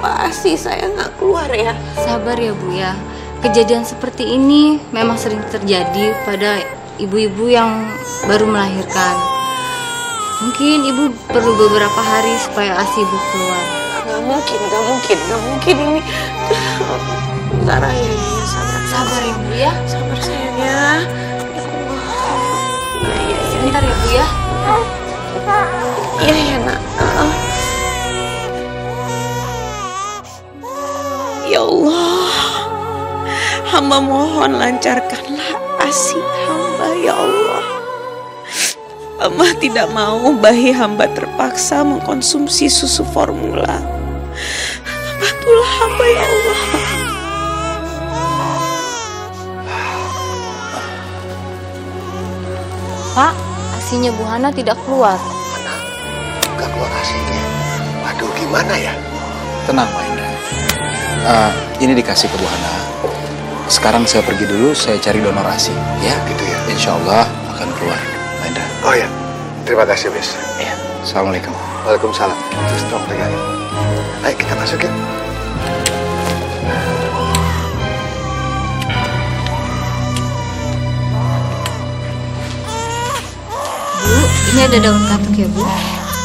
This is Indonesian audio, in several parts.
kenapa sih saya nggak keluar ya? Sabar ya Bu ya. Kejadian seperti ini memang sering terjadi pada ibu-ibu yang baru melahirkan. Mungkin Ibu perlu beberapa hari supaya ASI Ibu keluar. Nggak mungkin ini. Bentar ya, Sabar ya Bu ya. Sabar sayangnya. Ya. Sebentar ya Bu ya. Iya nak. Ya Allah, hamba mohon lancarkanlah ASI hamba ya Allah. Hamba tidak mau bayi hamba terpaksa mengkonsumsi susu formula. Bantulah hamba ya Allah. Pak, ASInya Bu Hana tidak keluar. Mana? Gak keluar ASInya. Waduh, gimana ya? Tenang Pak Indra. Ini dikasih ke Bu Hana. Sekarang saya pergi dulu, saya cari donor ASI. Ya, Gitu ya. insya Allah akan keluar Pak Indra. Oh ya, terima kasih, Wis. Iya. Assalamualaikum. Waalaikumsalam. Terus dong, pegangin. Ayo kita masuk ya. Bu, ini ada daun katuk ya Bu.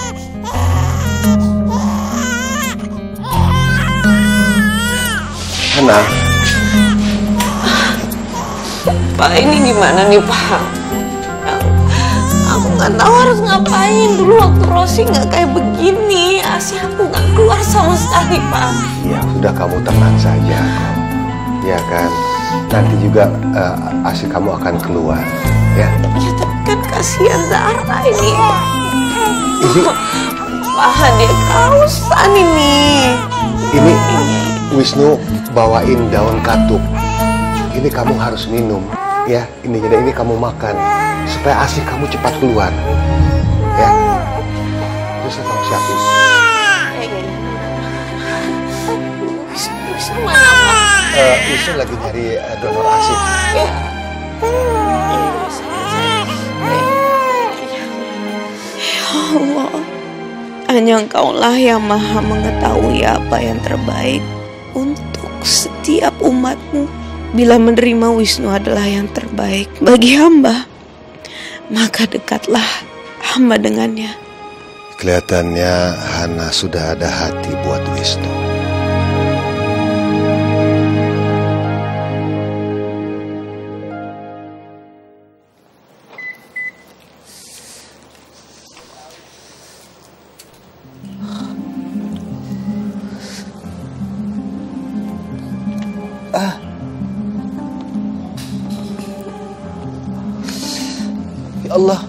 Hana, Pak, ini gimana nih Pak? Aku nggak tahu harus ngapain. Dulu waktu Rosi nggak kayak begini. ASI aku nggak keluar sama sekali Pak. ya sudah kamu tenang saja. Ya kan, nanti juga ASI kamu akan keluar. Ya. Ya tapi kan kasihan Zahra ini. Ini, Pak, dia kausan ini. ini Wisnu bawain daun katuk. Ini kamu harus minum. Ya, ini kamu makan supaya ASI kamu cepat keluar. Ya. Terus kamu siapin. Wisnu mana Pak? Wisnu lagi nyari donor ASI. Ya. Ya Allah, hanya Engkaulah yang maha mengetahui apa yang terbaik untuk setiap umatmu. Bila menerima Wisnu adalah yang terbaik bagi hamba, maka dekatlah hamba dengannya. Kelihatannya Hana sudah ada hati buat Wisnu. Ya Allah.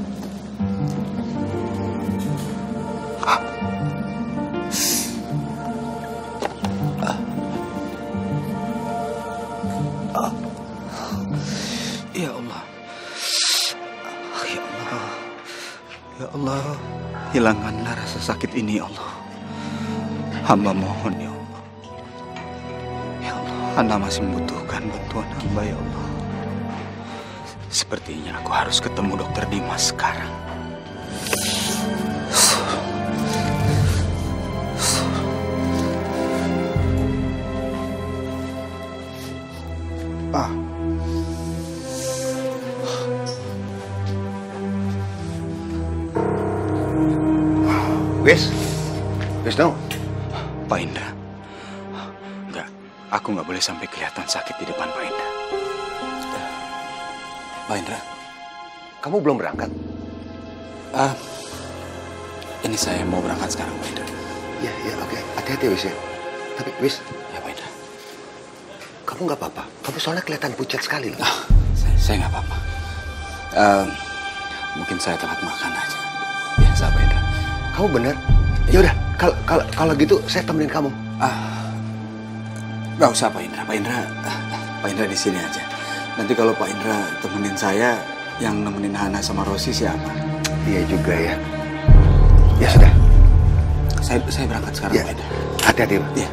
Ya Allah. Ya Allah. Ya Allah. Hilangkanlah rasa sakit ini ya Allah. Hamba mohon ya Allah. Ya Allah, Hana masih membutuhkan bantuan hamba ya Allah. Sepertinya aku harus ketemu dokter Dimas sekarang. Wisnu, Pak Indra. Enggak, aku nggak boleh sampai kelihatan sakit di depan Pak Indra. Pak Indra, kamu belum berangkat? Ini saya mau berangkat sekarang Pak Indra. Ya, oke. Hati-hati Wis ya. Tapi Wis, Ya Pak Indra. kamu nggak apa-apa? Kamu soalnya kelihatan pucat sekali loh. Saya nggak apa-apa. Mungkin saya telat makan aja. Biasa Pak Indra. Kamu bener? Ya udah, kalau gitu saya temenin kamu. Nggak usah Pak Indra. Pak Indra di sini aja. Nanti kalau Pak Indra temenin saya, yang nemenin Hana sama Rosi siapa? Iya juga ya. Ya sudah. Saya berangkat sekarang Ya. Pak Indra. Hati-hati Pak. Ya.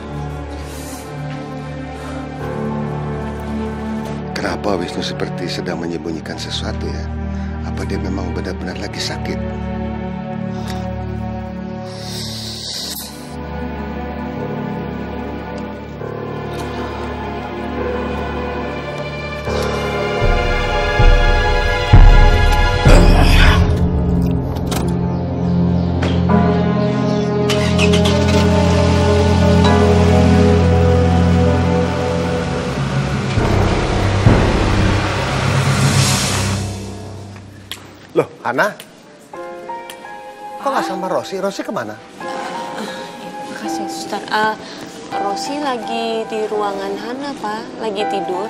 Kenapa Wisnu seperti sedang menyembunyikan sesuatu ya? Apa dia memang benar-benar lagi sakit? Loh, Hana? Kok nggak sama Rosi? Rosi kemana? Makasih, Suster. Rosi lagi di ruangan Hana, Pak. Lagi tidur.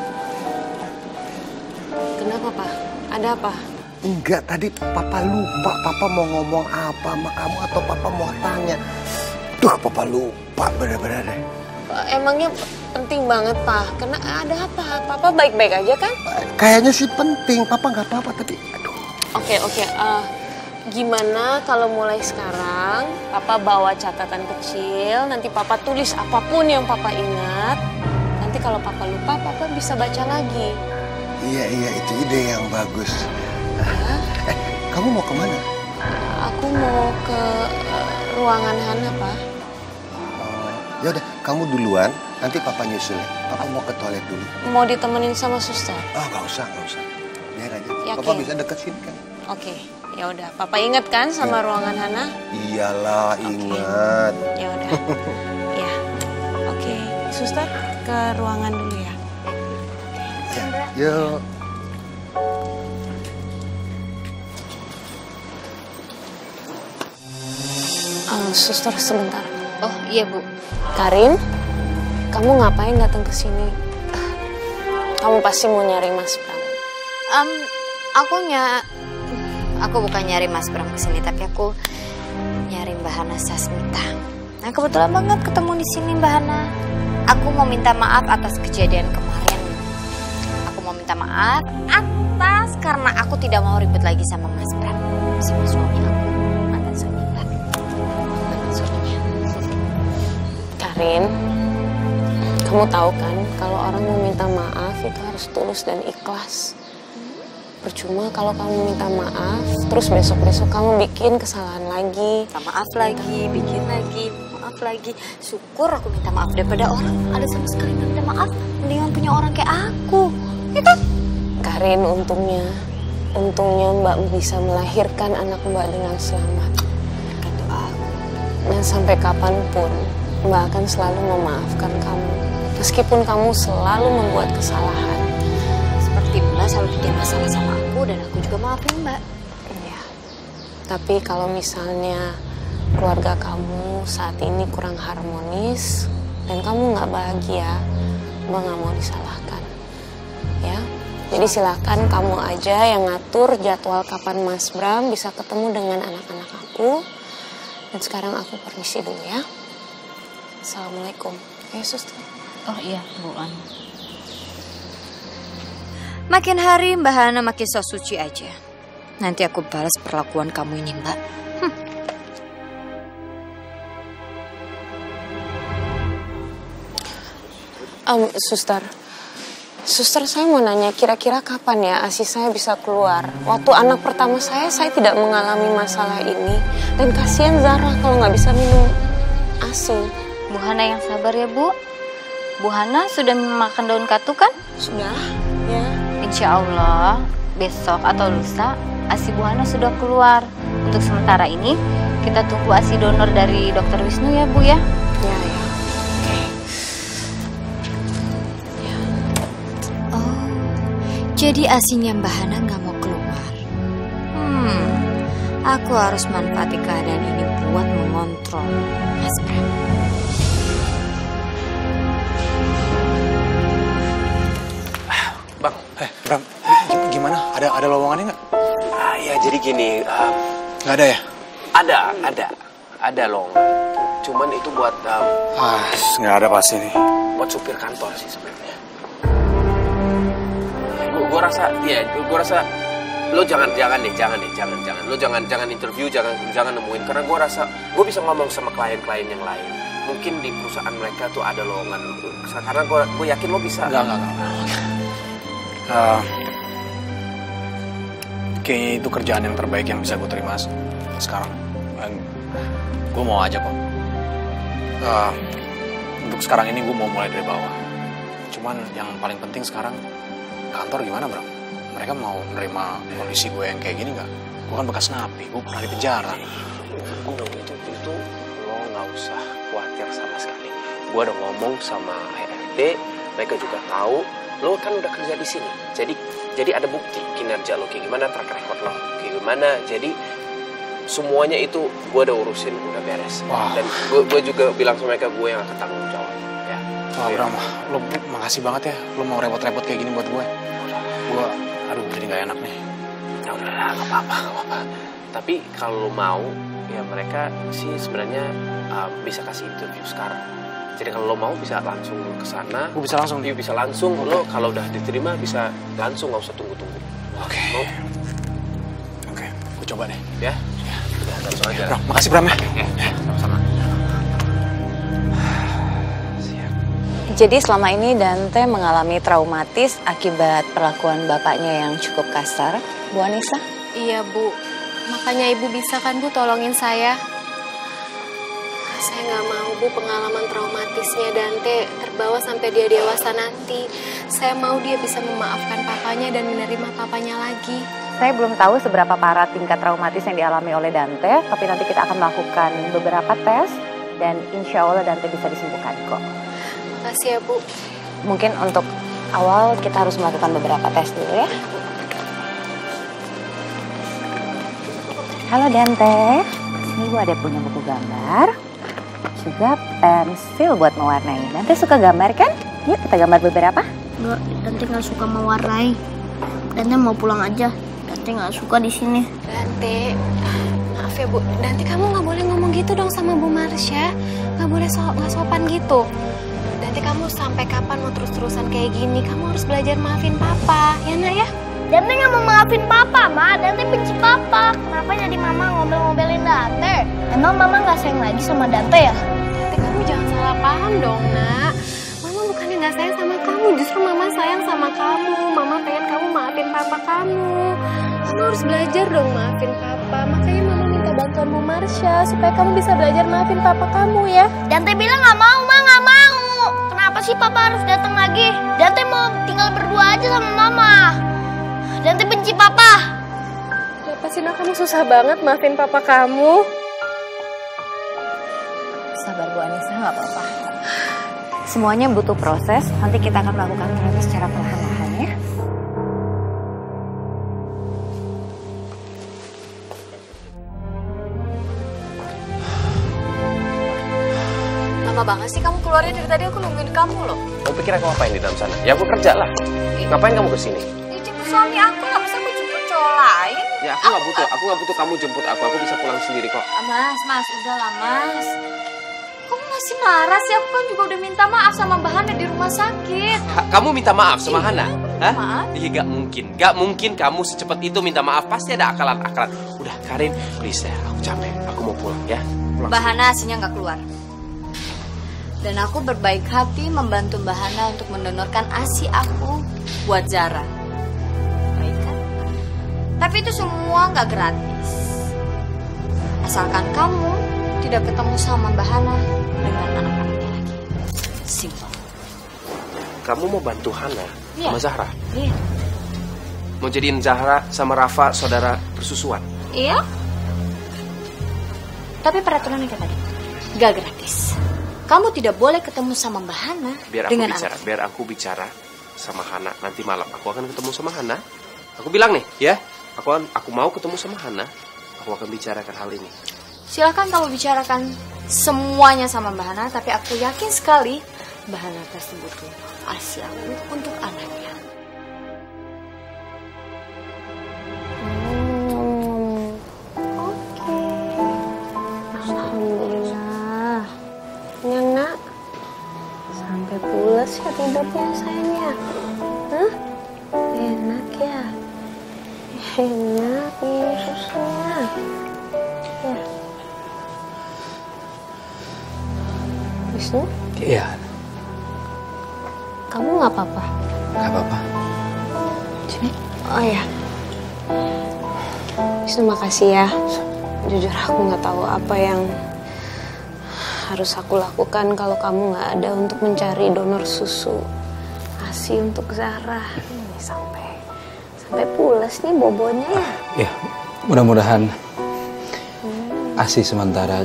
Kenapa, Pak? Ada apa? Enggak, tadi Papa lupa. Papa mau ngomong apa sama kamu atau Papa mau tanya. Duh, Papa lupa bener-bener deh. Emangnya penting banget, Pak? Karena ada apa? Papa baik-baik aja kan? Kayaknya sih penting. Papa nggak apa-apa tapi aduh. Oke. Gimana kalau mulai sekarang Papa bawa catatan kecil, nanti Papa tulis apapun yang Papa ingat. Nanti kalau Papa lupa, Papa bisa baca lagi. Iya, itu ide yang bagus. Kamu mau kemana? Aku mau ke ruangan Hana, Pak. Ya udah, kamu duluan. Nanti Papa nyusul. Papa mau ke toilet dulu. Mau ditemenin sama suster? Nggak usah. Biar aja. Yakin? Papa bisa deket sini kan. Oke, ya udah. Papa ingat kan sama ruangan Hana? Iyalah, ingat. Ya udah. Ya. Oke, suster ke ruangan dulu ya. Yuk. Suster sebentar. Oh iya Bu. Karin, kamu ngapain datang ke sini? Kamu pasti mau nyari Mas Pram. Aku bukan nyari Mas Pram kesini, tapi aku nyari Mbak Hana Sasmita. Nah kebetulan banget ketemu di sini Mbak Hana. Aku mau minta maaf atas kejadian kemarin. Aku mau minta maaf atas karena aku tidak mau ribut lagi sama Mas Pram, sama suami aku, mantan suami Mbak. Mantan suaminya. Karin, kamu tahu kan kalau orang mau minta maaf itu harus tulus dan ikhlas. Percuma kalau kamu minta maaf, terus besok-besok kamu bikin kesalahan lagi. Minta maaf lagi, bikin lagi, maaf lagi. Syukur aku minta maaf daripada orang ada sama sekali nggak minta maaf. Mendingan punya orang kayak aku, ya kan? Karin, untungnya Mbak bisa melahirkan anak Mbak dengan selamat. Kan doa. Dan sampai kapanpun Mbak akan selalu memaafkan kamu, meskipun kamu selalu membuat kesalahan. Seperti Mbak selalu bikin masalah sama aku dan aku juga maafin Mbak. Iya. Tapi kalau misalnya keluarga kamu saat ini kurang harmonis dan kamu nggak bahagia, Mbak nggak mau disalahkan. Ya. Jadi silakan kamu aja yang ngatur jadwal kapan Mas Bram bisa ketemu dengan anak-anak aku. Dan sekarang aku permisi dulu ya. Assalamualaikum. Ya, suster. Oh iya, Bu An. Makin hari Mbak Hana makin so suci aja. Nanti aku balas perlakuan kamu ini, Mbak. Suster, saya mau nanya, kira-kira kapan ya ASI saya bisa keluar? Waktu anak pertama saya tidak mengalami masalah ini. Dan kasihan Zara kalau nggak bisa minum ASI. Bu Hana yang sabar ya, Bu. Bu Hana sudah makan daun katu kan? Sudah, ya. Insya Allah besok atau lusa ASI Bu Hana sudah keluar. Untuk sementara ini kita tunggu ASI donor dari Dokter Wisnu ya, Bu ya. Ya. Jadi asinya Mbak Hana nggak mau keluar. Aku harus manfaati keadaan ini buat mengontrol Mas Bram. Bang, Bram, gimana? Ada lowongannya nggak? Ya jadi gini. Nggak ada ya? Ada lowongan. Cuman itu buat nggak ada pasti nih. buat supir kantor sih sebenarnya. Gue rasa lo jangan lo jangan interview, jangan nemuin, karena gue rasa gue bisa ngomong sama klien-klien yang lain, mungkin di perusahaan mereka tuh ada lowongan, karena gue yakin lo bisa. Enggak. Kayaknya itu kerjaan yang terbaik yang bisa gue terima sekarang. Gue mau aja kok. Untuk sekarang ini gue mau mulai dari bawah. Cuman yang paling penting sekarang kantor gimana, Bro? Mereka mau menerima kondisi gue yang kayak gini nggak? Gue kan bekas napi, gue pernah di penjara. Itu lo nggak usah khawatir sama sekali. Gue udah ngomong sama HRD, mereka juga tahu lo kan udah kerja di sini. Jadi ada bukti kinerja lo kayak gimana, track record lo kayak gimana. Jadi semuanya itu gue udah urusin, udah beres. Dan gue juga bilang sama mereka gue yang akan tanggung jawab. Ya. Wah Bram, lo makasih banget ya. Lo mau repot-repot kayak gini buat gue. Gue, aduh jadi nggak enak nih. Ya udahlah, nggak apa-apa. Tapi kalau lo mau, ya mereka sih sebenarnya bisa kasih interview sekarang. Jadi kalau lo mau bisa langsung ke sana. Gue bisa langsung. Iya bisa langsung. Okay. Lo kalau udah diterima bisa langsung, nggak usah tunggu-tunggu. Oke. Oke, gue coba deh. Ya. Langsung aja. Bram, makasih Bram ya. Sama-sama. Jadi selama ini Dante mengalami traumatis akibat perlakuan bapaknya yang cukup kasar, Bu Anissa? Iya Bu, makanya Ibu bisa kan Bu tolongin saya. Saya nggak mau Bu pengalaman traumatisnya Dante terbawa sampai dia dewasa nanti. Saya mau dia bisa memaafkan papanya dan menerima papanya lagi. Saya belum tahu seberapa parah tingkat traumatis yang dialami oleh Dante, tapi nanti kita akan melakukan beberapa tes dan insya Allah Dante bisa disembuhkan kok. Makasih ya Bu. Mungkin untuk awal kita harus melakukan beberapa tes dulu ya. Halo Dante, ini Bu ada punya buku gambar, juga pensil buat mewarnai. Dante suka gambar kan? Yuk kita gambar beberapa. Enggak, Dante nggak suka mewarnai. Dante mau pulang aja. Dante nggak suka di sini. Dante, maaf ya Bu. Dante kamu nggak boleh ngomong gitu dong sama Bu Marsha. Nggak boleh nggak sopan gitu. Dante kamu sampai kapan mau terus-terusan kayak gini? Kamu harus belajar maafin Papa, ya Nak ya? Dante nggak mau maafin Papa, Ma. Dante benci Papa. Kenapa jadi Mama ngomel-ngomelin Dante? Emang Mama nggak sayang lagi sama Dante ya? Dante kamu jangan salah paham dong Nak. Mama bukannya nggak sayang sama kamu, justru Mama sayang sama kamu. Mama pengen kamu maafin Papa kamu. Kamu harus belajar dong maafin Papa. Makanya Mama minta bantuan Bu Marsha supaya kamu bisa belajar maafin Papa kamu ya. Dante bilang nggak mau, Ma, nggak mau. Kenapa sih Papa harus datang lagi? Dante mau tinggal berdua aja sama Mama. Dante benci Papa. Kenapa sih Nak kamu susah banget maafin Papa kamu? Sabar Bu Anissa, nggak apa-apa. Semuanya butuh proses, nanti kita akan melakukan proses secara perlahan-lahan ya. Lama banget sih kamu keluarnya dari tadi, aku nungguin kamu loh. Kamu pikir aku ngapain di dalam sana? Ya aku kerja lah. Ngapain kamu kesini? Ya jemput suami aku, nggak bisa aku jemput cowok lain. Ya aku nggak butuh kamu jemput aku. Aku bisa pulang sendiri kok. Mas, udahlah Mas. Kamu masih marah sih? Aku kan juga udah minta maaf sama Mbak Hana di rumah sakit. Kamu minta maaf sama Hana? Hah? Maaf. Iya gak mungkin kamu secepat itu minta maaf. Pasti ada akalan-akalan. Udah Karin, please ya, aku capek. Aku mau pulang ya. Mbak Hana hasilnya nggak keluar. Dan aku berbaik hati membantu Mbak Hana untuk mendonorkan ASI aku buat Zara. Baik kan? Tapi itu semua nggak gratis. Asalkan kamu tidak ketemu sama Mbak Hana dengan anak-anaknya lagi. Simple. Kamu mau bantu Hana sama Zahra? Iya. Mau jadiin Zahra sama Rafa saudara persusuan? Iya. Tapi peraturannya kayak tadi, gak gratis. Kamu tidak boleh ketemu sama Mbak Hana Biar aku bicara sama Hana nanti malam. Aku akan ketemu sama Hana. Aku bilang nih, ya. Aku mau ketemu sama Hana. Aku akan bicarakan hal ini. Silahkan kamu bicarakan semuanya sama Mbak Hana, tapi aku yakin sekali Mbak Hana pasti butuh ASI aku untuk anaknya. Oke. Alhamdulillah. Kenyang Nak. Sampai pulas ya tidurnya sayangnya. Hah? Enak ya? Enak minum susunya. Ya. Wisnu? Iya. Kamu nggak apa-apa? Nggak apa-apa. Sini. Oh ya. Wisnu makasih ya. Jujur aku nggak tahu apa yang harus aku lakukan kalau kamu nggak ada untuk mencari donor susu ASI untuk Zara. Ini sampai pulas nih bobonya ya. Ya, mudah-mudahan ASI sementara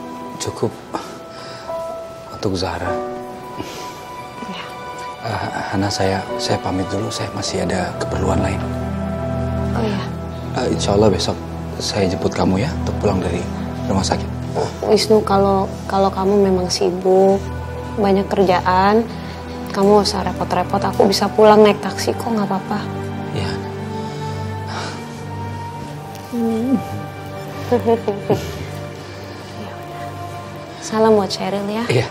cukup untuk Zahra. Ya. Hana, saya pamit dulu. Saya masih ada keperluan lain. Oh iya. Insya Allah besok saya jemput kamu ya untuk pulang dari rumah sakit. Wisnu, kalau kamu memang sibuk, banyak kerjaan, kamu gak usah repot-repot. Aku bisa pulang naik taksi kok, nggak apa-apa. Ya. Salam buat Cheryl ya. Iya.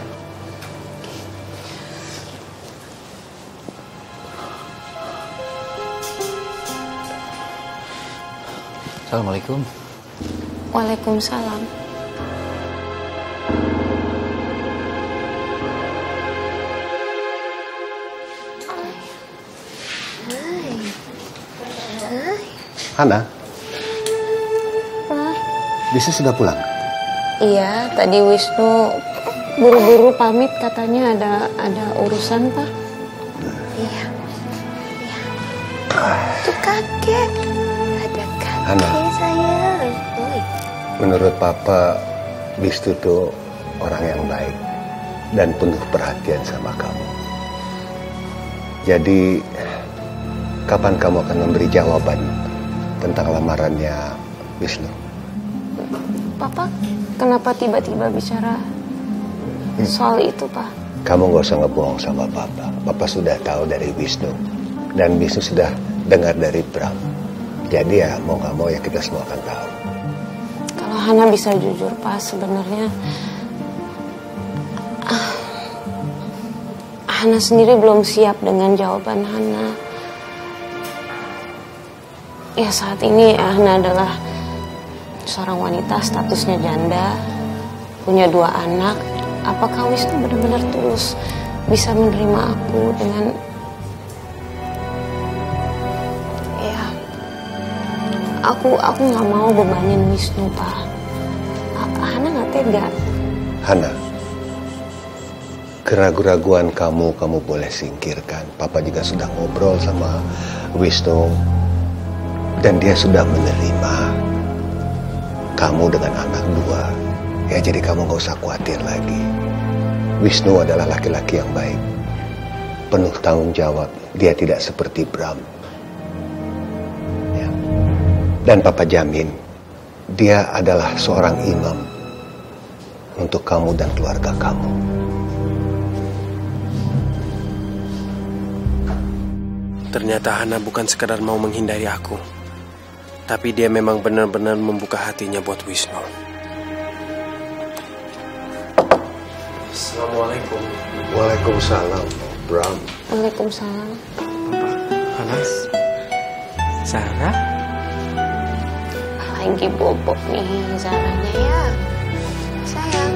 Assalamualaikum. Waalaikumsalam. Hana, bisnis sudah pulang? Iya, tadi Wisnu buru-buru pamit, katanya ada urusan, Pak. Iya. Tuh kakek. Ada kakek, Hana, sayang. menurut Papa, Wisnu tuh orang yang baik dan penuh perhatian sama kamu. Jadi, kapan kamu akan memberi jawaban tentang lamarannya Wisnu? Papa, kenapa tiba-tiba bicara soal itu, Pak? Kamu gak usah ngebohong sama Papa. Papa sudah tahu dari Wisnu. Dan Wisnu sudah dengar dari Bram. Jadi ya mau gak mau ya kita semua akan tahu. Kalau Hana bisa jujur, Pak, sebenarnya Hana sendiri belum siap dengan jawaban Hana. Ya saat ini Hana adalah seorang wanita, statusnya janda, punya 2 anak. Apakah Wisnu benar-benar tulus bisa menerima aku dengan... Ya, aku nggak mau bebanin Wisnu, Pak. Hana nggak tega. Hana, keraguan-raguan kamu boleh singkirkan. Papa juga sudah ngobrol sama Wisnu. Dan dia sudah menerima kamu dengan anak 2. Ya, jadi kamu gak usah khawatir lagi. Wisnu adalah laki-laki yang baik, penuh tanggung jawab. Dia tidak seperti Bram. Ya. Dan Papa jamin, dia adalah seorang imam untuk kamu dan keluarga kamu. Ternyata Hana bukan sekedar mau menghindari aku, tapi dia memang benar-benar membuka hatinya buat Wisnu. Assalamualaikum. Waalaikumsalam, Bram. Waalaikumsalam. Hanas, Sarah, Lagi bobok nih Zaranya ya. Sayang.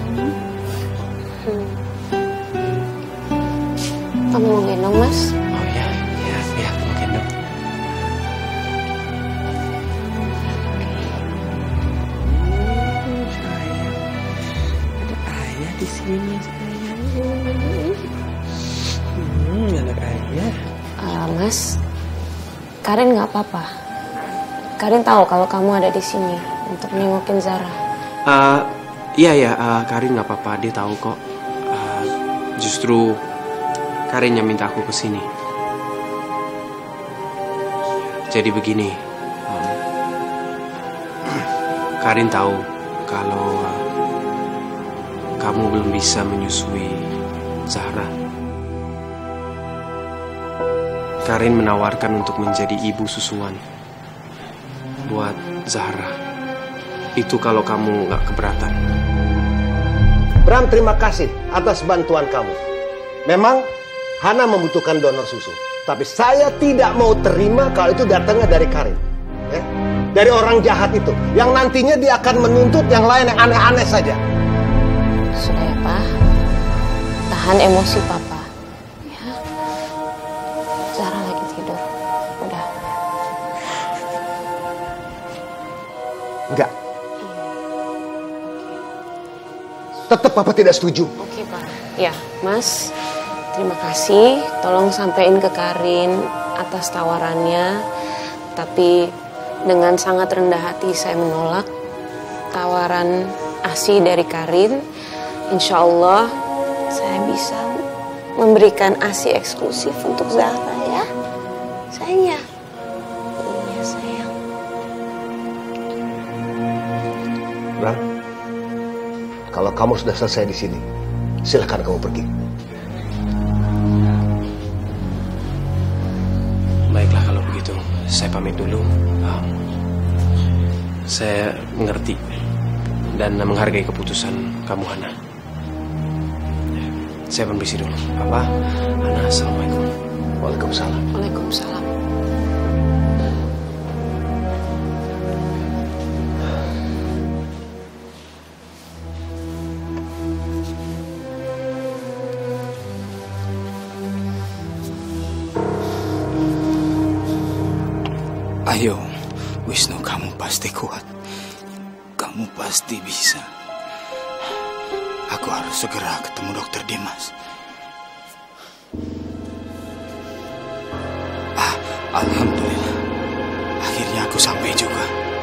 Kamu mau gendong, Mas? oh ya, mau gendong. Ayah di sini sayang. Anak ayah. Mas, Karin nggak apa-apa. Karin tahu kalau kamu ada di sini untuk nengokin Zara. Iya, Karin nggak apa-apa, dia tahu kok. Justru Karin yang minta aku kesini. Jadi begini, Karin tahu kalau kamu belum bisa menyusui Zahra. Karin menawarkan untuk menjadi ibu susuan buat Zahra. Itu kalau kamu nggak keberatan. Bram, terima kasih atas bantuan kamu. Memang Hana membutuhkan donor susu, tapi saya tidak mau terima kalau itu datangnya dari Karin, ya? Dari orang jahat itu, yang nantinya dia akan menuntut yang lain yang aneh-aneh saja. Sudah ya, Pak. Tahan emosi Papa. Ya. Zara lagi tidur. Udah. Enggak. Tetap Papa tidak setuju. Oke, Pak. Ya, Mas. Terima kasih. Tolong sampaikan ke Karin atas tawarannya. Tapi dengan sangat rendah hati saya menolak tawaran ASI dari Karin. Insya Allah saya bisa memberikan ASI eksklusif untuk Zahra ya. Sayang ya. Iya sayang. Bram, kalau kamu sudah selesai di sini, silakan kamu pergi. Baiklah kalau begitu, saya pamit dulu. Saya mengerti dan menghargai keputusan kamu, Hana. Saya permisi dulu. Papa, Hana, assalamualaikum. Waalaikumsalam. Waalaikumsalam. Ayo, Wisnu, kamu pasti kuat. Kamu pasti bisa. Aku harus segera ketemu Dokter Dimas. Alhamdulillah. Akhirnya aku sampai juga.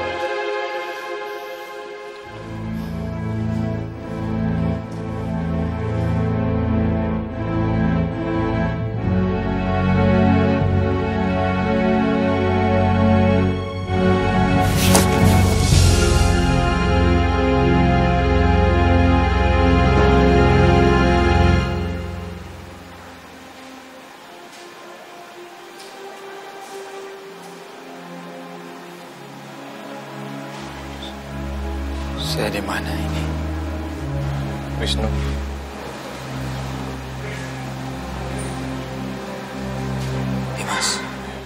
Saya di mana ini? Wisnu. Dimas.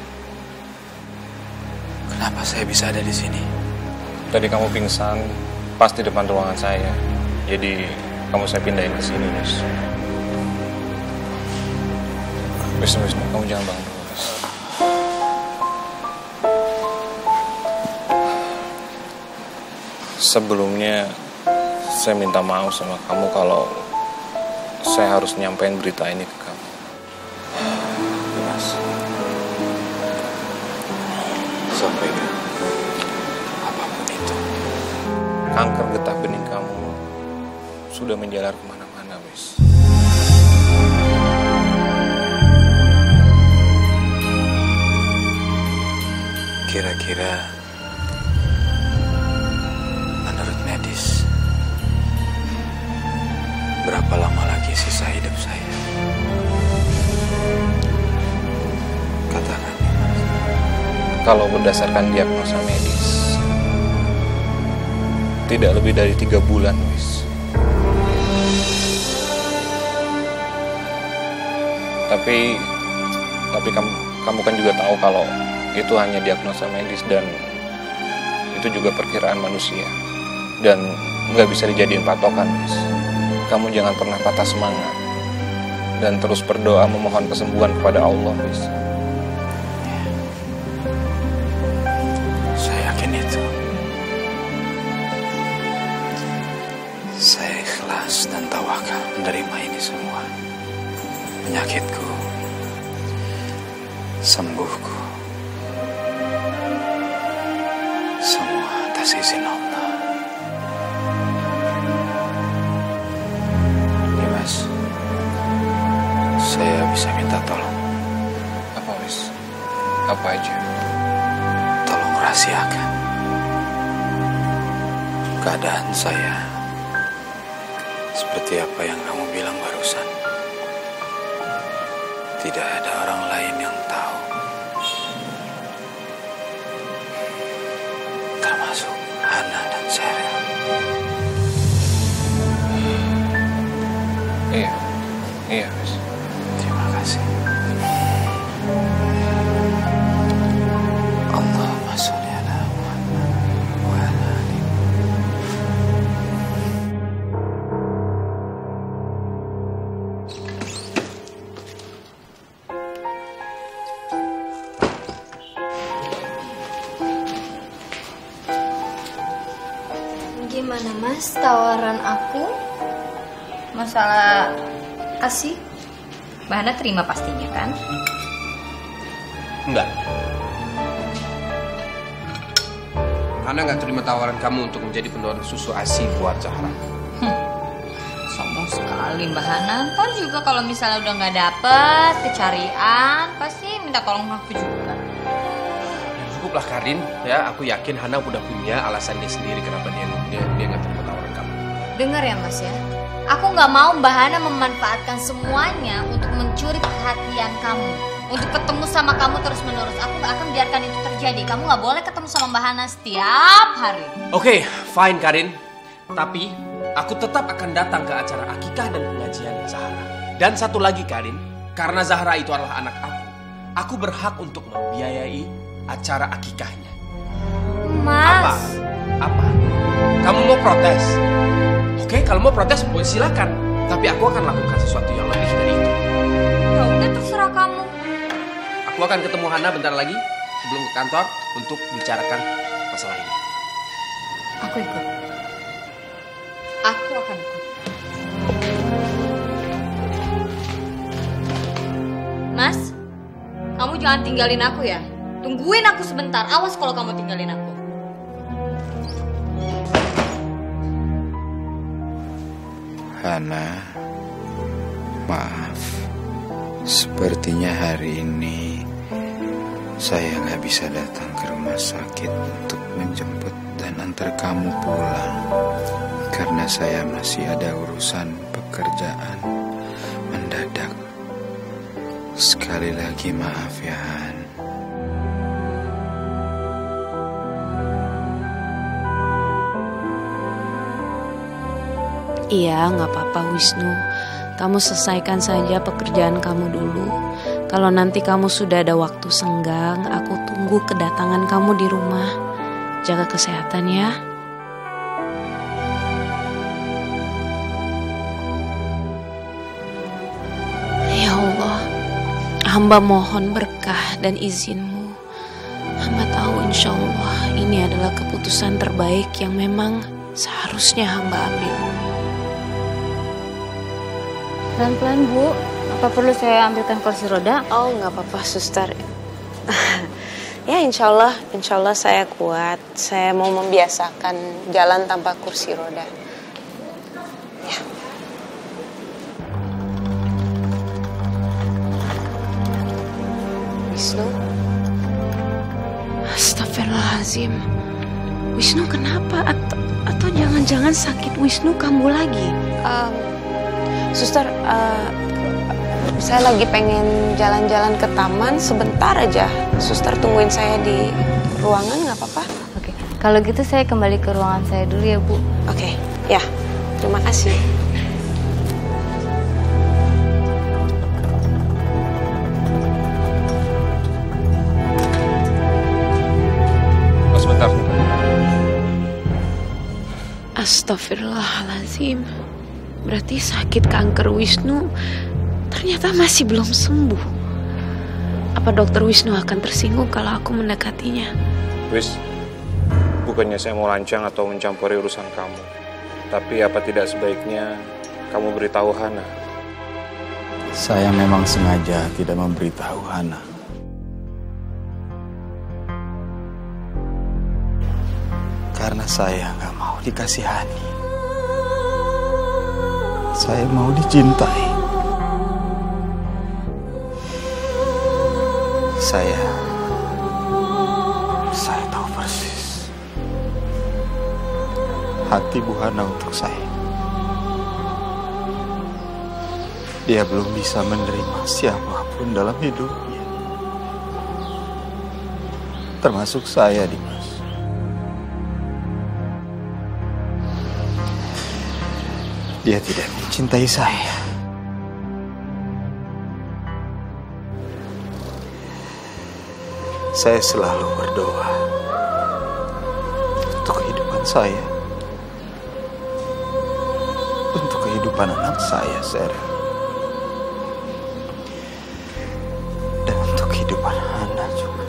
Kenapa saya bisa ada di sini? Tadi kamu pingsan pas di depan ruangan saya. Jadi kamu saya pindahin ke sini, Mas. Wisnu, kamu jangan bangun dulu, Mas. Sebelumnya saya minta maaf sama kamu kalau saya harus nyampein berita ini ke kamu. Dimas. Sampaikan apapun itu. Kanker getah bening kamu sudah menjalar kemana-mana, Wis. Kira-kira menurut medis, berapa lama lagi sisa hidup saya? Katakan. Kalau berdasarkan diagnosa medis, tidak lebih dari 3 bulan, Wis. Tapi kamu kan juga tahu kalau itu hanya diagnosa medis dan itu juga perkiraan manusia dan nggak bisa dijadiin patokan, Wis. Kamu jangan pernah patah semangat dan terus berdoa memohon kesembuhan kepada Allah, Wis. Saya yakin itu. Saya ikhlas dan tawakal menerima ini semua. Penyakitku, sembuhku, semua atas izin Allah. Dimas, saya bisa minta tolong. Apa, Wis? Apa aja? Tolong rahasiakan keadaan saya seperti apa yang kamu bilang barusan. Tidak ada orang lain yang tahu, termasuk Hana dan Sheryl. Iya, Wis. Terima kasih. Allahumma sholli ala Muhammad wa ala ali Gimana Mas tawaran aku? Masalah ASI, Mbak Hana terima pastinya kan? Enggak. Hana nggak terima tawaran kamu untuk menjadi pendonor susu ASI buat Zahra. Sombong sekali. kali Mbak Hana. Ntar juga kalau misalnya udah nggak dapet kecarian, pasti minta tolong aku juga. Cukuplah Karin, ya aku yakin Hana udah punya alasan dia sendiri kenapa dia nggak terima tawaran kamu. Dengar ya Mas ya, aku nggak mau Mbak Hana memanfaatkan semuanya untuk mencuri perhatian kamu, untuk ketemu sama kamu terus menerus. Aku nggak akan biarkan itu terjadi. Kamu nggak boleh ketemu sama Mbak Hana setiap hari. Oke, fine Karin. Tapi aku tetap akan datang ke acara akikah dan pengajian Zahra. Dan satu lagi Karin, karena Zahra itu adalah anak aku berhak untuk membiayai acara akikahnya. Mas. Apa? Kamu mau protes? Oke, kalau mau protes silakan. Tapi aku akan lakukan sesuatu yang lebih dari itu. Ya udah terserah kamu. Aku akan ketemu Hana bentar lagi sebelum ke kantor untuk bicarakan masalah ini. Aku ikut. Aku akan ikut. Mas, kamu jangan tinggalin aku ya. Tungguin aku sebentar. Awas kalau kamu tinggalin aku. Hana, maaf. Sepertinya hari ini saya nggak bisa datang ke rumah sakit untuk menjemput dan antar kamu pulang. Karena saya masih ada urusan pekerjaan mendadak. Sekali lagi maaf ya Han. Iya, nggak apa-apa Wisnu. Kamu selesaikan saja pekerjaan kamu dulu. Kalau nanti kamu sudah ada waktu senggang, aku tunggu kedatangan kamu di rumah. Jaga kesehatan ya. Ya Allah, hamba mohon berkah dan izinmu. Hamba tahu insya Allah ini adalah keputusan terbaik yang memang seharusnya hamba ambil. Pelan-pelan Bu, apa perlu saya ambilkan kursi roda? Oh nggak apa-apa suster. Ya insya Allah saya kuat. Saya mau membiasakan jalan tanpa kursi roda. Ya. Wisnu. Astagfirullahaladzim. Wisnu kenapa? Atau jangan-jangan sakit Wisnu kambuh lagi? Suster, saya lagi pengen jalan-jalan ke taman sebentar aja. Suster tungguin saya di ruangan, nggak apa-apa? Oke, kalau gitu saya kembali ke ruangan saya dulu ya Bu. Oke, ya, terima kasih. Oh, sebentar. Astagfirullahaladzim. Berarti sakit kanker Wisnu ternyata masih belum sembuh. Apa dokter Wisnu akan tersinggung kalau aku mendekatinya? Wis, bukannya saya mau lancang atau mencampuri urusan kamu. Tapi apa tidak sebaiknya kamu beritahu Hana? Saya memang sengaja tidak memberitahu Hana. Karena saya nggak mau dikasihani. Saya mau dicintai. Saya tahu persis hati Bu Hana untuk saya. Dia belum bisa menerima siapapun dalam hidupnya, termasuk saya, Dimas. Dia tidak mencintai saya. Saya selalu berdoa untuk kehidupan saya, untuk kehidupan anak saya, Sarah, dan untuk kehidupan Hana juga.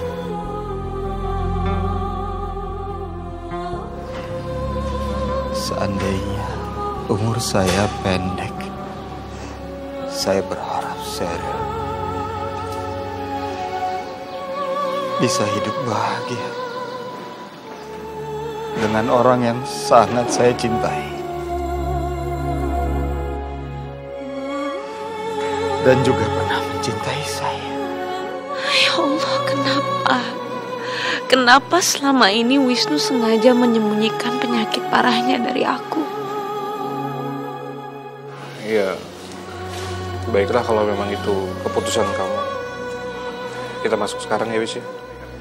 Seandainya umur saya pendek, saya berharap Sarah bisa hidup bahagia dengan orang yang sangat saya cintai. dan juga pernah mencintai saya. Ya Allah, kenapa? Kenapa selama ini Wisnu sengaja menyembunyikan penyakit parahnya dari aku? Iya, baiklah kalau memang itu keputusan kamu. Kita masuk sekarang ya, Wis ya.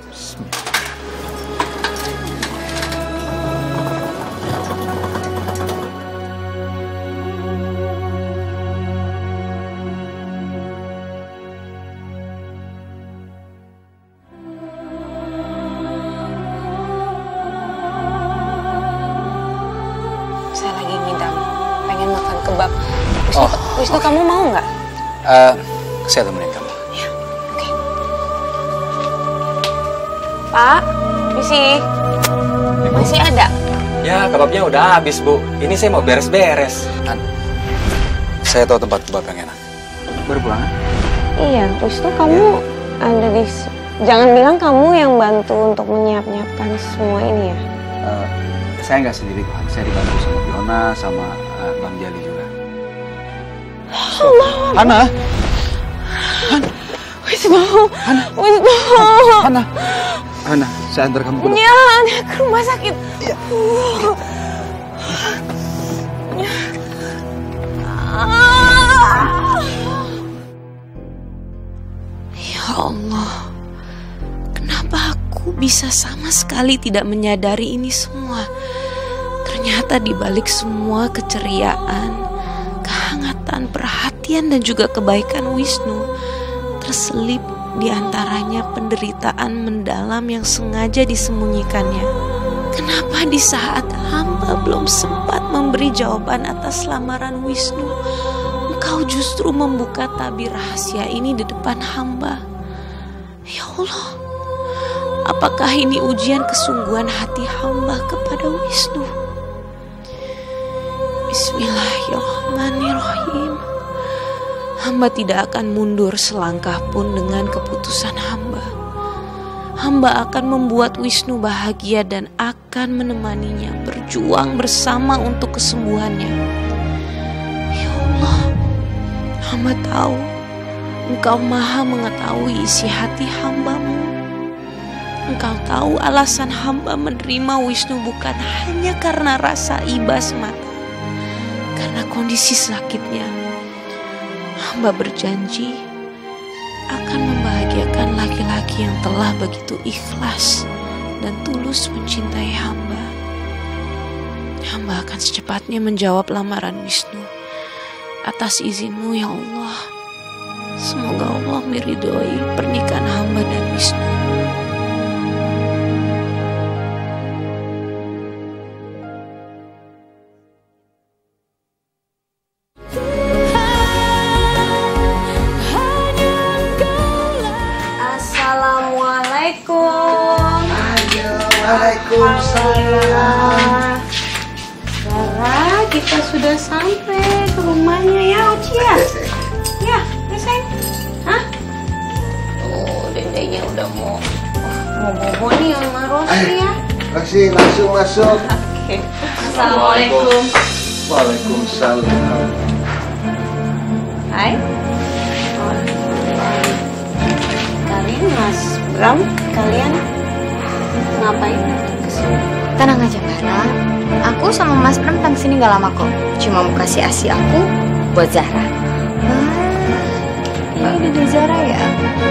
Saya lagi ngidam, pengen makan kebab. Wisnu, kamu mau nggak? Saya temenin kamu. Ya, oke. Pak, masih ada? Ya, kebabnya udah habis, Bu. Ini saya mau beres-beres. Saya tahu tempat kebab yang enak. Baru pulang? Iya, Wisnu, kamu ada di... Jangan bilang kamu yang bantu untuk menyiapkan semua ini ya? Saya nggak sendiri, Pak. Saya dibantu sama Fiona, sama Bang Jali juga. Hana! Wisnu! Hana, saya antar kamu pulang. Ya, ke rumah sakit. Ya. Ya Allah, kenapa aku bisa sama sekali tidak menyadari ini semua? Ternyata di balik semua keceriaan, kehangatan, perhatian dan juga kebaikan Wisnu, terselip di antaranya penderitaan mendalam yang sengaja disembunyikannya. Kenapa di saat hamba belum sempat memberi jawaban atas lamaran Wisnu, engkau justru membuka tabir rahasia ini di depan hamba? Ya Allah, apakah ini ujian kesungguhan hati hamba kepada Wisnu? Bismillahirrahmanirrahim. Hamba tidak akan mundur selangkah pun dengan keputusan hamba. Hamba akan membuat Wisnu bahagia dan akan menemaninya berjuang bersama untuk kesembuhannya. Ya Allah, hamba tahu Engkau maha mengetahui isi hati hamba-Mu. Engkau tahu alasan hamba menerima Wisnu bukan hanya karena rasa iba semata, karena kondisi sakitnya. Hamba berjanji akan membahagiakan laki-laki yang telah begitu ikhlas dan tulus mencintai hamba. Hamba akan secepatnya menjawab lamaran Wisnu. Atas izin-Mu ya Allah, semoga Allah meridhoi pernikahan hamba dan Wisnu. Waalaikumsalam. Zara, kita sudah sampai ke rumahnya ya, Oci ya? Ya, sayang. Hah? Oh, dendenya udah mau bobo nih sama Rosi ya. Rosi, langsung masuk. Oke. Assalamualaikum. Waalaikumsalam. Hai. Karin, Mas Bram, kalian ngapain kesini? Tenang aja, Bara. Aku sama Mas Bram datang sini gak lama kok. Cuma mau kasih ASI aku buat Zahra. Ini dari Zahra ya?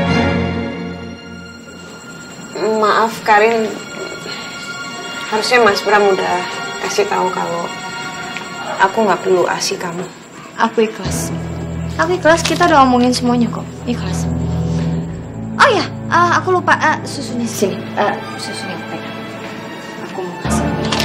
Maaf Karin, harusnya Mas Bram udah kasih tahu kalau aku nggak perlu ASI kamu. Aku ikhlas. Aku ikhlas, kita udah omongin semuanya kok. Ikhlas. Oh ya, aku lupa susunya sini. Susunya aku pegang. Aku mau kasih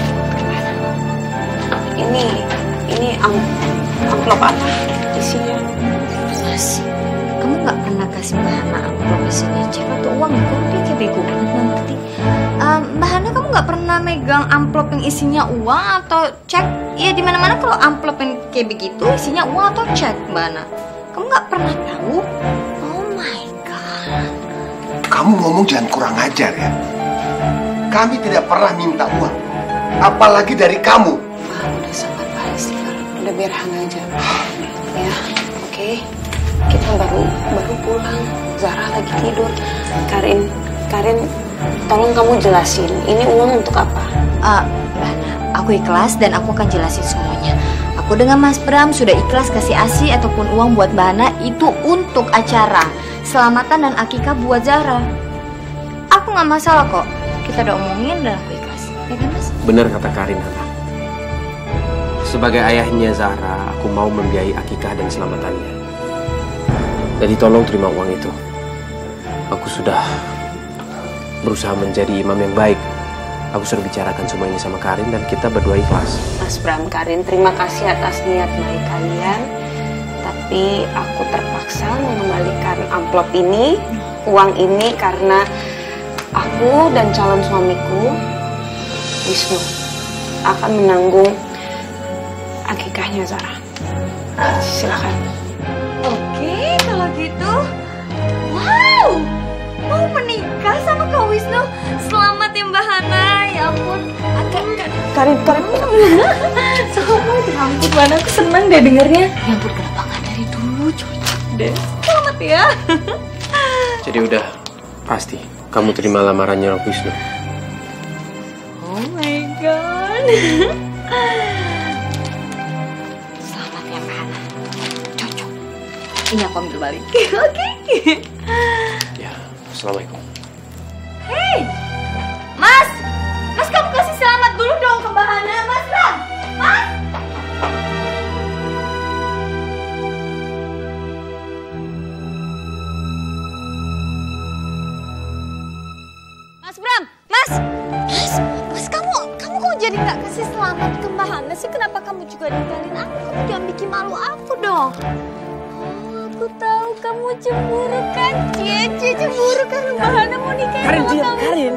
ini amplop apa isinya? Kasih. Kamu nggak pernah kasih Mbak Hana amplop isinya cek atau uang kok? Dia kayak bego banget, nggak ngerti. Mbak Hana, kamu nggak pernah megang amplop yang isinya uang atau cek? Iya, di mana-mana kalau amplop yang kayak begitu isinya uang atau cek, Mbak Hana. Kamu nggak pernah tahu? Oh my god. Kamu ngomong jangan kurang ajar ya. Kami tidak pernah minta uang, apalagi dari kamu. Udah sabar Pak Istighfar, udah biar Hana aja. Ya, oke. kita baru pulang. Zara lagi tidur. Karin, tolong kamu jelasin. Ini uang untuk apa? Aku ikhlas dan aku akan jelasin semuanya. Aku dengan Mas Bram sudah ikhlas kasih ASI ataupun uang buat Mbak Hana itu untuk acara selamatan dan akikah buat Zara. Aku nggak masalah kok. Kita udah omongin dan aku ikhlas. Ya kan Mas? Benar kata Karin, Hana. Sebagai ayahnya Zara, aku mau membiayai akikah dan selamatannya. Jadi tolong terima uang itu. Aku sudah berusaha menjadi imam yang baik. Aku sudah bicarakan semua ini sama Karin dan kita berdua ikhlas. Mas Bram, Karin, terima kasih atas niat baik kalian. Tapi aku terpaksa mengembalikan amplop ini, uang ini karena aku dan calon suamiku, Wisnu, akan menanggung akikahnya Zara. Silakan. Oke, kalau gitu. Wow, mau menikah sama Kak Wisnu. Selamat ya Mbak Hana. Ya ampun, Karin. Selamat, ya ampun Mbak Hana, aku senang deh dengarnya. Ya ampun, kenapa nggak dari dulu, cocok deh. Selamat ya. Jadi udah pasti kamu terima lamarannya Wisnu. Oh my god. Selamat ya Mbak Hana. Cocok. Ini aku ambil balik. Oke. Ya, assalamualaikum. Hei, Mas, kamu kasih selamat dulu dong ke Mbak Hana, Mas Bram. Mas. Mas Bram, Mas, kamu kok jadi nggak kasih selamat ke Mbak Hana sih? Kenapa kamu juga ninggalin aku? Kamu jangan bikin malu aku dong. Aku tahu kamu cemburu kan, Cici cemburu karena Mbak Hana mau nikah sama kamu.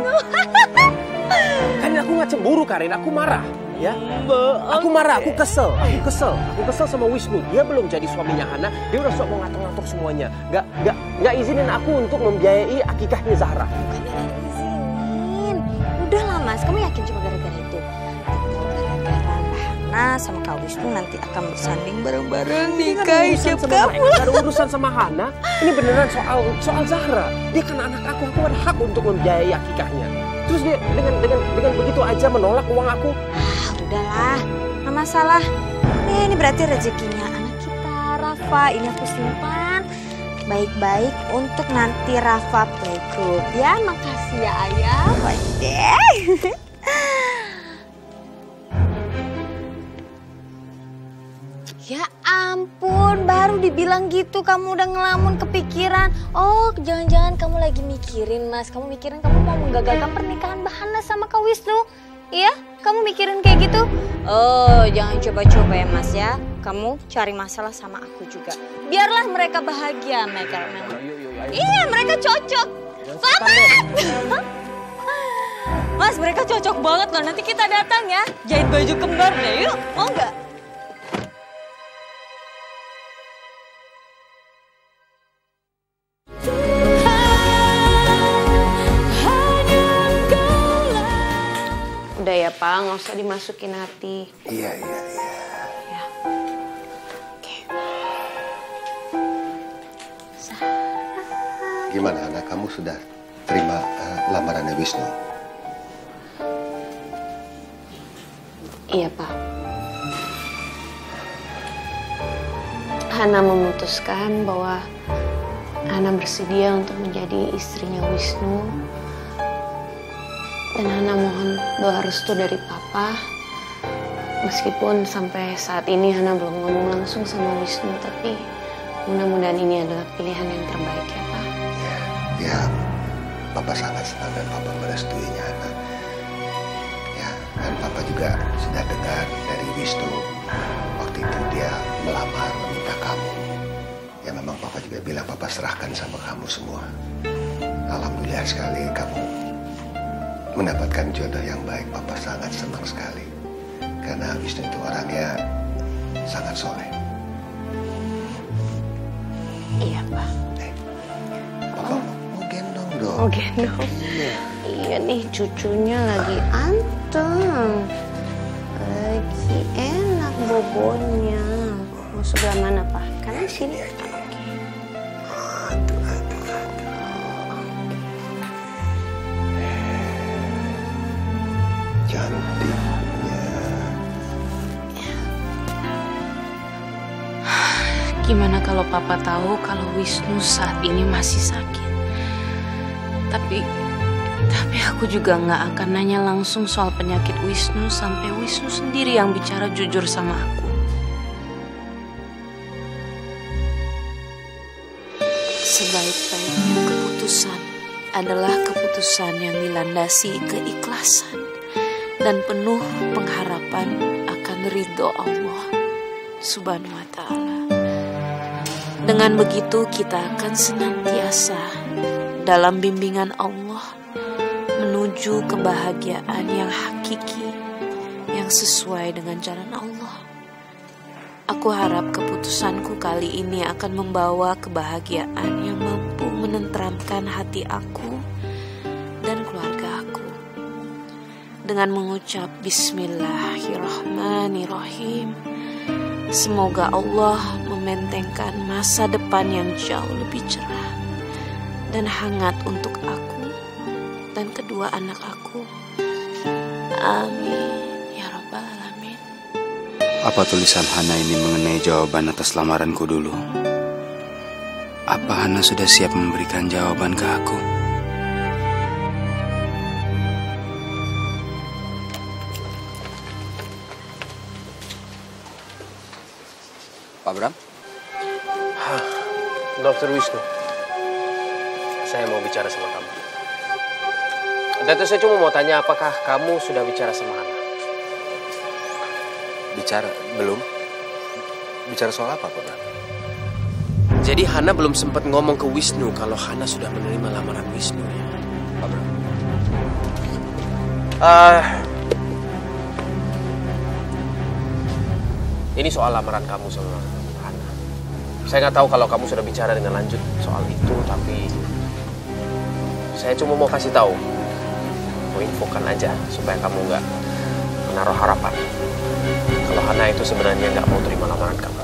Karin, aku nggak cemburu, Karin. Aku marah, ya. Aku marah, aku kesel sama Wisnu. Dia belum jadi suaminya Hana, dia udah sok mau ngatur-ngatur semuanya. Nggak izinin aku untuk membiayai akikahnya Zahra. Bukannya nggak izinin. Udahlah Mas, kamu yakin cuma gara-gara itu? Gara-gara Mbak Hana sama Kak Wisnu nanti akan bersanding bareng-bareng nikah hidup kamu. Gak ada urusan sama Hana. Ini beneran soal Zahra. Dia kan anak aku ada hak untuk membiayai akikahnya. Terus dia dengan begitu aja menolak uang aku. Udahlah, nggak masalah. Ini berarti rezekinya anak kita, Rafa. Ini aku simpan baik-baik untuk nanti Rafa playgroup. Ya, makasih ya Ayah. Baik deh. Ya ampun, baru dibilang gitu kamu udah ngelamun kepikiran. Oh, jangan-jangan kamu lagi mikirin, Mas. Kamu mikirin kamu mau menggagalkan pernikahan Mbak Hana sama Kak Wisnu. Iya? Kamu mikirin kayak gitu? Oh, jangan coba-coba ya, Mas ya. Kamu cari masalah sama aku juga. Biarlah mereka bahagia, mereka memang. Iya, mereka cocok. Selamat! Mas, mereka cocok banget loh. Nanti kita datang ya. Jahit baju kembar deh, yuk. Mau nggak? Udah ya Pak, nggak usah dimasukin hati. Iya. Ya. Oke. Gimana anak kamu sudah terima lamarannya Wisnu? Iya Pak. Hana memutuskan bahwa Hana bersedia untuk menjadi istrinya Wisnu. Dan Hana mohon doa restu dari Papa. Meskipun sampai saat ini Hana belum ngomong langsung sama Wisnu, tapi mudah-mudahan ini adalah pilihan yang terbaik ya Pak. Ya, Papa sangat senang dan Papa merestuinya Hana. Ya, dan Papa juga sudah dengar dari Wisnu waktu itu dia melamar meminta kamu. Ya memang Papa juga bilang Papa serahkan sama kamu semua. Alhamdulillah sekali kamu mendapatkan jodoh yang baik. Papa sangat senang sekali karena Wisnu itu orangnya sangat soleh. Iya Pak. Papa mau gendong dong. Mau gendong? Iya nih cucunya lagi anteng, lagi enak bobonya. Mau sebelah mana Pak? Kanan sini. Gimana kalau Papa tahu kalau Wisnu saat ini masih sakit? Tapi aku juga nggak akan nanya langsung soal penyakit Wisnu sampai Wisnu sendiri yang bicara jujur sama aku. Sebaik-baiknya keputusan adalah keputusan yang dilandasi keikhlasan dan penuh pengharapan akan ridho Allah Subhanahu wa Ta'ala. Dengan begitu kita akan senantiasa dalam bimbingan Allah menuju kebahagiaan yang hakiki, yang sesuai dengan jalan Allah. Aku harap keputusanku kali ini akan membawa kebahagiaan yang mampu menenteramkan hati aku dan keluarga aku. Dengan mengucap Bismillahirrahmanirrahim, semoga Allah mementengkan masa depan yang jauh lebih cerah dan hangat untuk aku dan kedua anak aku. Amin ya rabbal alamin. Apa tulisan Hana ini mengenai jawaban atas lamaranku dulu? Apa Hana sudah siap memberikan jawaban ke aku? Pak Bram? Dr. Wisnu, saya mau bicara sama kamu. Dan saya cuma mau tanya, apakah kamu sudah bicara sama Hana? Bicara? Belum. Bicara soal apa, Pak Bram? Jadi Hana belum sempat ngomong ke Wisnu kalau Hana sudah menerima lamaran Wisnu ya, Pak Bram? Ini soal lamaran kamu sama Hana. Saya nggak tahu kalau kamu sudah bicara dengan lanjut soal itu, tapi saya cuma mau kasih tahu, mau infokan aja supaya kamu nggak menaruh harapan kalau Hana itu sebenarnya nggak mau terima lamaran kamu.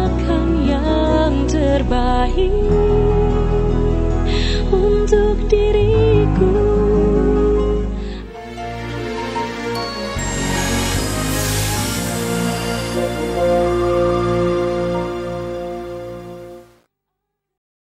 Untuk diri